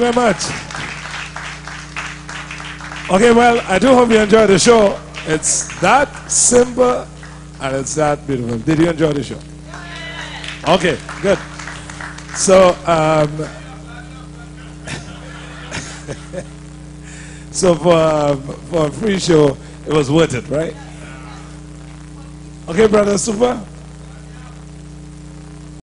very much. Okay, well, I do hope you enjoyed the show. It's that simple and it's that beautiful. Did you enjoy the show? Okay, good. So, so for a free show, it was worth it, right? Okay, brother, super.